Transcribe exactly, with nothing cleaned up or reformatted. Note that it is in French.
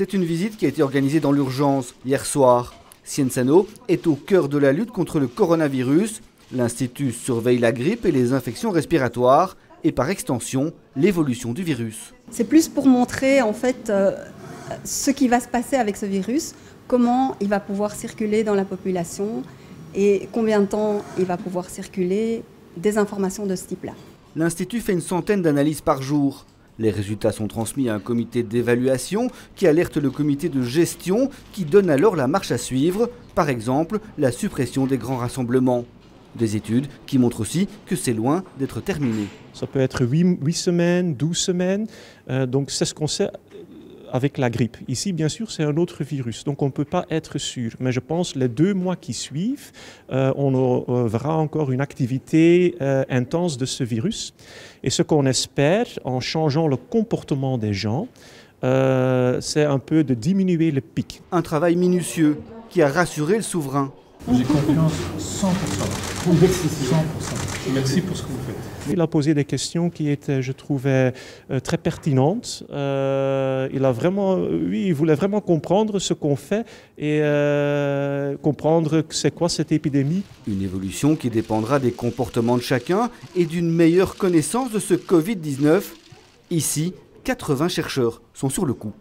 C'est une visite qui a été organisée dans l'urgence hier soir. Cienzano est au cœur de la lutte contre le coronavirus. L'Institut surveille la grippe et les infections respiratoires et par extension l'évolution du virus. C'est plus pour montrer en fait euh, ce qui va se passer avec ce virus, comment il va pouvoir circuler dans la population et combien de temps il va pouvoir circuler, des informations de ce type-là. L'Institut fait une centaine d'analyses par jour. Les résultats sont transmis à un comité d'évaluation qui alerte le comité de gestion qui donne alors la marche à suivre, par exemple la suppression des grands rassemblements. Des études qui montrent aussi que c'est loin d'être terminé. Ça peut être huit semaines, douze semaines, euh, donc c'est ce qu'on sait avec la grippe. Ici, bien sûr, c'est un autre virus, donc on ne peut pas être sûr. Mais je pense que les deux mois qui suivent, euh, on euh, verra encore une activité euh, intense de ce virus. Et ce qu'on espère, en changeant le comportement des gens, euh, c'est un peu de diminuer le pic. Un travail minutieux qui a rassuré le souverain. J'ai confiance cent pour cent. Merci, cent pour cent. Merci pour ce que vous faites. Il a posé des questions qui étaient, je trouvais, euh, très pertinentes. Euh, il a vraiment, oui, il voulait vraiment comprendre ce qu'on fait et euh, comprendre c'est quoi cette épidémie. Une évolution qui dépendra des comportements de chacun et d'une meilleure connaissance de ce Covid dix-neuf. Ici, quatre-vingts chercheurs sont sur le coup.